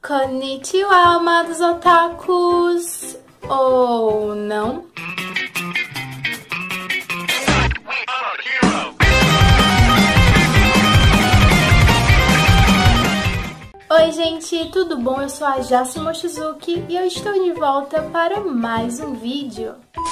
Konnichiwa, amados otakus! Ou não? Oi gente, tudo bom? Eu sou a Jaci Mochizuki e eu estou de volta para mais um vídeo.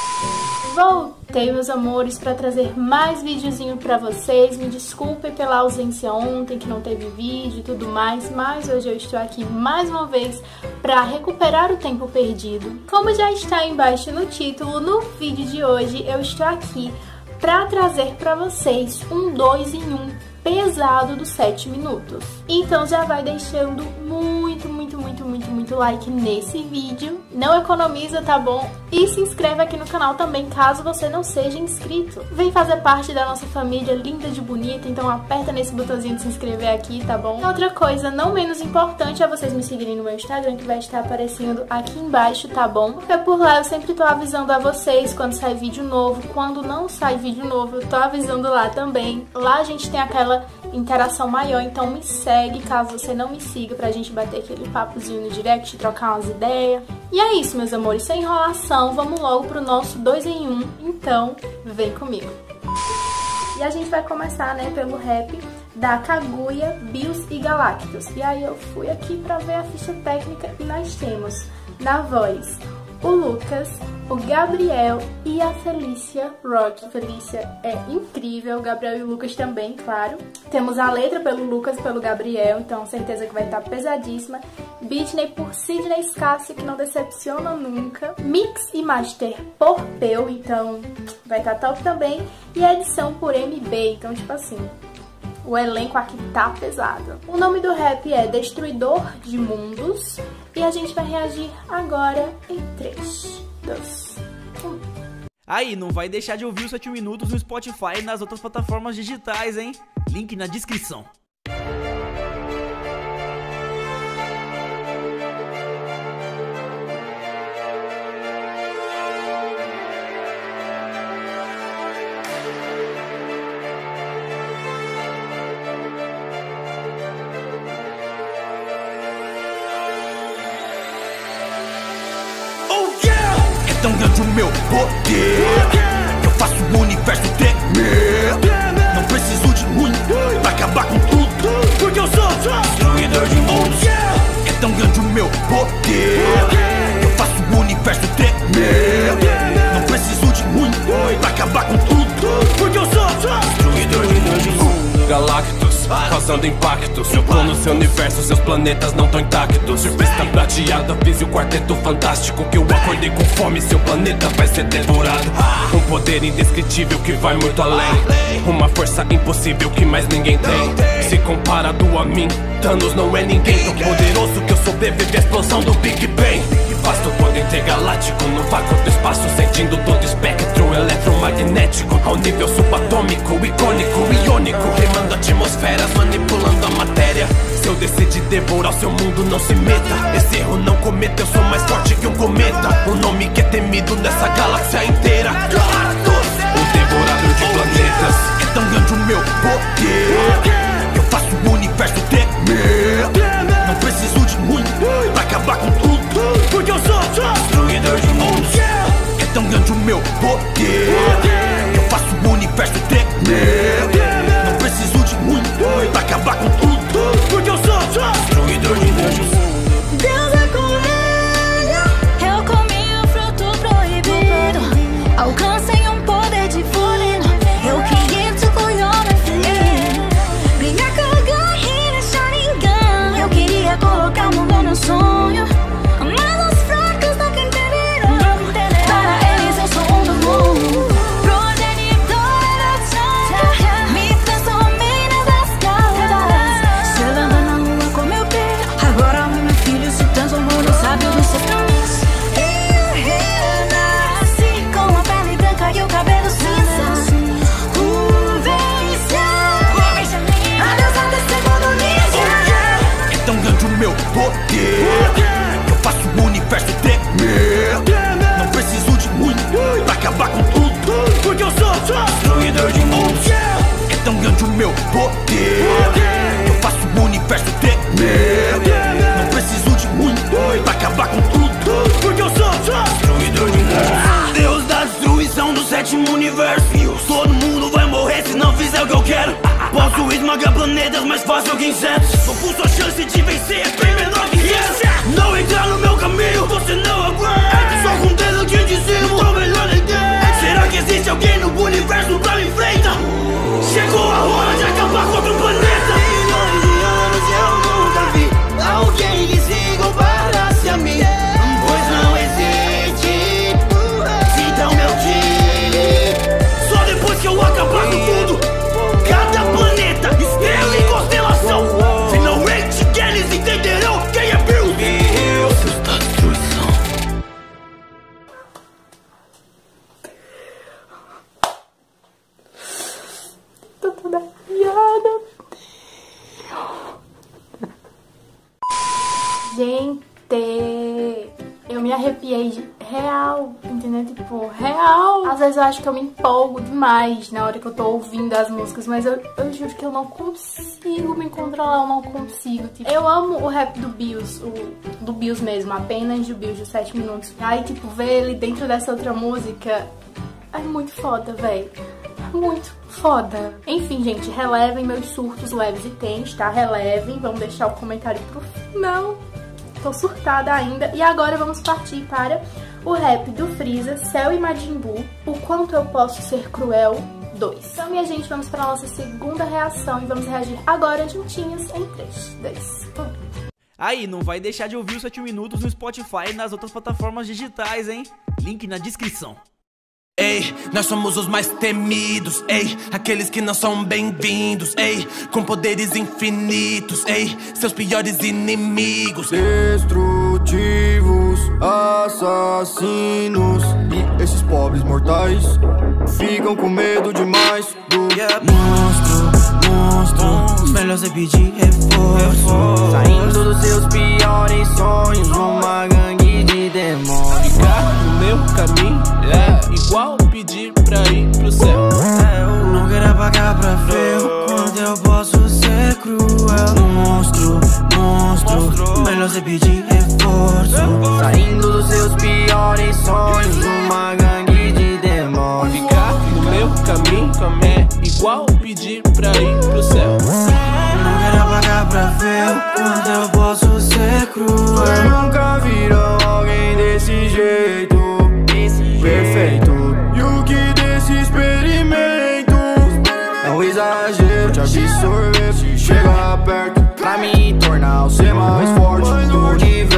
Voltei, meus amores, para trazer mais videozinho pra vocês. Me desculpem pela ausência ontem, que não teve vídeo e tudo mais, mas hoje eu estou aqui mais uma vez para recuperar o tempo perdido. Como já está embaixo no título, no vídeo de hoje eu estou aqui para trazer para vocês um 2 em 1 pesado dos 7 minutos. Então já vai deixando muito like nesse vídeo. Não economiza, tá bom? E se inscreve aqui no canal também, caso você não seja inscrito. Vem fazer parte da nossa família linda de bonita, então aperta nesse botãozinho de se inscrever aqui, tá bom? Outra coisa não menos importante é vocês me seguirem no meu Instagram, que vai estar aparecendo aqui embaixo, tá bom? Porque por lá eu sempre tô avisando a vocês quando sai vídeo novo, quando não sai vídeo novo, eu tô avisando lá também. Lá a gente tem aquela interação maior, então me segue caso você não me siga, pra gente bater aquele papozinho no direct, trocar umas ideias. E é isso, meus amores, sem enrolação, vamos logo pro nosso 2 em 1, então vem comigo. E a gente vai começar, né, pelo rap da Kaguya, Bills e Galactus. E aí eu fui aqui pra ver a ficha técnica e nós temos na voz o Lucas, o Gabriel e a Felícia Rock. A Felícia é incrível, o Gabriel e o Lucas também, claro. Temos a letra pelo Lucas e pelo Gabriel, então certeza que vai estar pesadíssima. Beatney por Sidney Scassi, que não decepciona nunca. Mix e Master por Peu, então vai estar top também. E a edição por MB, então tipo assim, o elenco aqui tá pesado. O nome do rap é Destruidor de Mundos e a gente vai reagir agora em 3, 2, 1. Aí, não vai deixar de ouvir os 7 minutos no Spotify e nas outras plataformas digitais, hein? Link na descrição. Tão grande o meu poder, eu faço o universo tremer. Não preciso de muito pra acabar com tudo, porque eu sou destruidor de mundos. É tão grande o meu poder, eu faço o universo tremer. Não preciso de muito pra acabar com tudo, porque eu sou destruidor de mundos. Galactus, causando impacto. Seu plano, seu universo, seus planetas não tão intactos. Surfista prateada, fiz o quarteto fantástico. Que eu acordei com fome, seu planeta vai ser devorado. Um poder indescritível que vai muito além. Uma força impossível que mais ninguém tem. Se comparado a mim, Thanos não é ninguém. Tão poderoso que eu sobrevivi à explosão do Big Bang. Vasto poder intergaláctico no vácuo do espaço, sentindo todo espectro eletromagnético. Ao nível subatômico, icônico, iônico, rimando atmosferas, manipulando a matéria. Se eu decidir devorar seu mundo, não se meta. Esse erro não cometa, eu sou mais forte que um cometa. O nome que é temido nessa galáxia inteira, Galactus, o devorador de planetas. É tão grande o meu poder, eu faço o universo tremer. Não preciso de muito pra acabar com tudo, porque eu sou destruidor de mundos. É tão grande o meu poder, eu faço o universo tremer. Não preciso de muito pra acabar com tudo, porque eu sou destruidor de mundos. Deus é com ele, eu comi o fruto proibido. Alcancei um poder divino, eu criei tudo e eu queria colocar o mundo no sonho, mas os fracos nunca entenderam. Para eles eu sou um do mundo, progenitor da terra. Me transformei nas escalas, selando na lua com meu pé. Agora o meu filho se transformou no sábio dos seus caminhos. E eu renasci com a pele branca e o cabelo cinza. A deusa desse mundo ninja. É tão grande o meu poder, eu faço o universo tremer. Não preciso de muito pra acabar com tudo, porque eu sou destruidor de mundos. É tão grande o meu poder, eu faço o universo tremer. Não preciso de esmaga planetas, mais fácil que insetos. Vou com sua chance de vencer é bem menor que essa. Não entrar no meu caminho, você não aguenta. Só com o dedo aqui de cima, tô melhor nem dentro. Será que existe alguém no universo pra me enfrentar? Chegou a hora de acabar contra o planeta. Milhões de anos eu nunca vi alguém que se comparasse a mim. Pois não existe, então meu time. Só depois que eu acabar com tudo, cada planeta, estrela e constelação, finalmente eles entenderão quem é Bruce. Deus da destruição. Tô toda arrepiada. Gente, eu me arrepiei de real, entendeu? Tipo, real. Às vezes eu acho que eu me empolgo demais na hora que eu tô ouvindo as músicas, mas eu juro que eu não consigo me controlar, eu não consigo. Tipo, eu amo o rap do Bills, do Bills mesmo, apenas do Bills de 7 minutos. Aí, tipo, ver ele dentro dessa outra música é muito foda, velho. Muito foda. Enfim, gente, relevem meus surtos leves e tens, tá? Relevem, vamos deixar o comentário pro final. Tô surtada ainda. E agora vamos partir para o rap do Freeza, Cell e Majin Buu, O Quanto Eu Posso Ser Cruel 2. Então, minha gente, vamos para a nossa segunda reação e vamos reagir agora juntinhos em 3, 2, 1. Aí, não vai deixar de ouvir os 7 minutos no Spotify e nas outras plataformas digitais, hein? Link na descrição. Ei, nós somos os mais temidos, ei, aqueles que não são bem-vindos, ei, com poderes infinitos, ei, seus piores inimigos. Destrutivos, assassinos, e esses pobres mortais ficam com medo demais do Monstro, melhor você pedir reforço. Saindo dos seus piores sonhos, uma gangue de demônios. Ficar no meu caminho é igual pedir pra ir pro céu. Não quero apagar pra ver o quanto eu posso ser cruel. Monstro, melhor você pedir reforço. Saindo dos seus piores sonhos, uma gangue de demônios. Ficar no meu caminho é igual pedir pra ir pro céu. Não quero apagar pra ver o quanto eu posso ser cruel. Nunca viram alguém desse jeito, perfeito. E o que desse experimento é um exagero te absorver. Chega perto pra me tornar o ser mais forte do universo.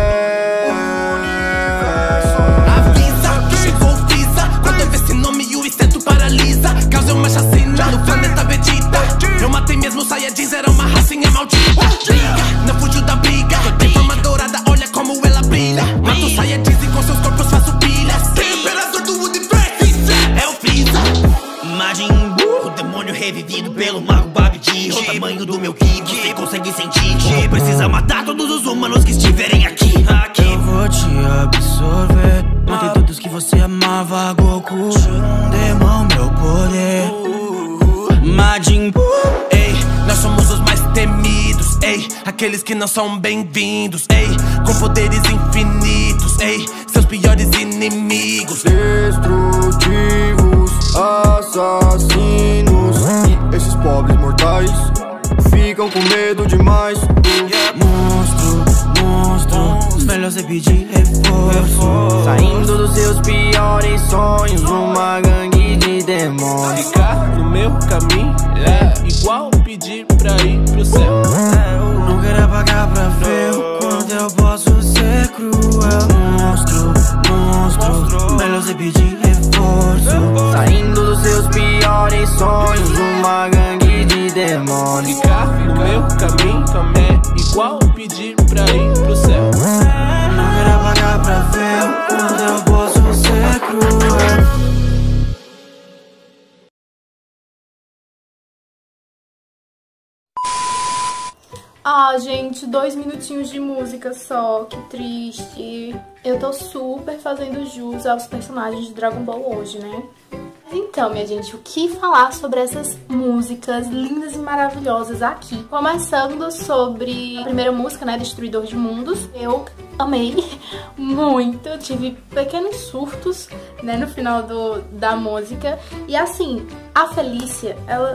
Avisa que chegou o Freeza, quando eu ver esse nome e o inseto paralisa. Causei uma chacina no planeta Vegeta. Eu matei mesmo os Saiyajins, era uma racinha maldita. Briga, não fugiu da briga. Tem forma dourada, olha como ela brilha. Mato os Saiyajins e com seus corpos faço pilhas. Tem o imperador do universo, é o Freeza. Majin Buu, o demônio revivido pelo mago Babidi. O tamanho do meu ki, você consegue sentir. Que precisa matar todos os humanos que estiverem aqui. Eu vou te absorver. Matei todos que você amava, Goku. Demão meu poder. Majin Buu, ei, nós somos os mais temidos, ei, aqueles que não são bem-vindos, ei, com poderes infinitos, ei, seus piores inimigos. Destrutivos, assassinos, e esses pobres mortais ficam com medo demais do Monstro, melhor você pedir reforço. Saindo dos seus piores sonhos, uma gangue de demônios. Ficar no meu caminho é igual pedir pra ir pro céu. Não quero apagar pra ver o quanto eu posso ser cruel. Monstro, melhor você pedir reforço. Saindo dos seus piores sonhos, uma gangue de demônios. Ficar no meu caminho é igual pedir pra ir pro céu. Não quero apagar pra ver o quanto eu posso ser cruel. Ah, gente, 2 minutinhos de música só, que triste. Eu tô super fazendo jus aos personagens de Dragon Ball hoje, né? Então, minha gente, o que falar sobre essas músicas lindas e maravilhosas aqui? Começando sobre a primeira música, né, Destruidor de Mundos. Eu amei muito, tive pequenos surtos, né, no final da música. E assim, a Felícia, ela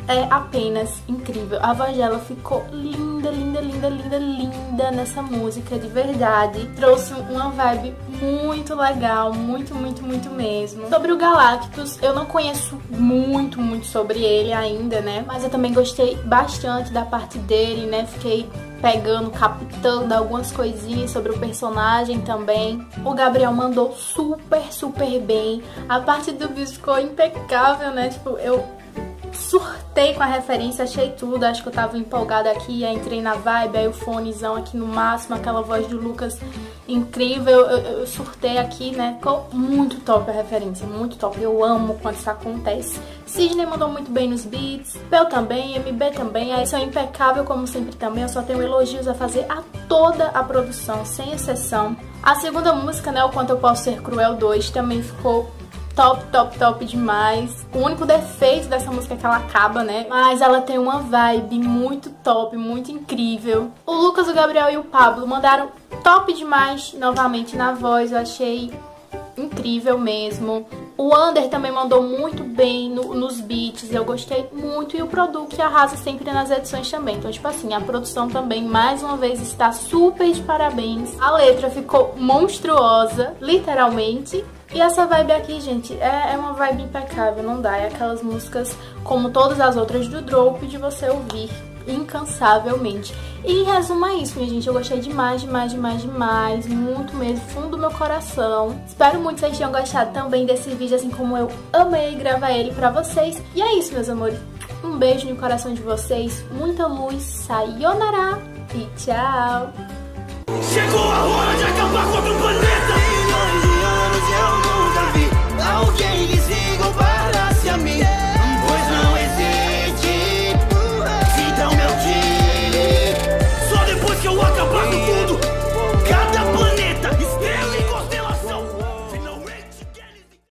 é apenas incrível. A voz dela ficou linda, linda, linda, linda, linda nessa música, de verdade. Trouxe uma vibe muito legal, muito, muito, muito mesmo. Sobre o Galactus, eu não conheço muito sobre ele ainda, né? Mas eu também gostei bastante da parte dele, né? Fiquei pegando, captando algumas coisinhas sobre o personagem também. O Gabriel mandou super, super bem. A parte do vídeo ficou impecável, né? Tipo, eu surtei com a referência, achei tudo, acho que eu tava empolgada aqui, aí entrei na vibe, aí o fonezão aqui no máximo, aquela voz do Lucas incrível, eu surtei aqui, né? Ficou muito top a referência, muito top, eu amo quando isso acontece. Sidney mandou muito bem nos beats, Pel também, MB também, aí são impecável como sempre também, eu só tenho elogios a fazer a toda a produção, sem exceção. A segunda música, né, O Quanto Eu Posso Ser Cruel 2, também ficou top, top, top demais. O único defeito dessa música é que ela acaba, né? Mas ela tem uma vibe muito top, muito incrível. O Lucas, o Gabriel e o Pablo mandaram top demais novamente na voz. Eu achei incrível mesmo. O Ander também mandou muito bem nos beats, eu gostei muito. E o produto arrasa sempre nas edições também. Então, tipo assim, a produção também, mais uma vez, está super de parabéns. A letra ficou monstruosa, literalmente. E essa vibe aqui, gente, é uma vibe impecável, não dá. É aquelas músicas, como todas as outras do Drop, de você ouvir incansavelmente. E em resumo é isso, minha gente. Eu gostei demais, demais, demais, demais. Muito mesmo, fundo do meu coração. Espero muito que vocês tenham gostado também desse vídeo, assim como eu amei gravar ele pra vocês. E é isso, meus amores. Um beijo no coração de vocês. Muita luz. Sayonara e tchau!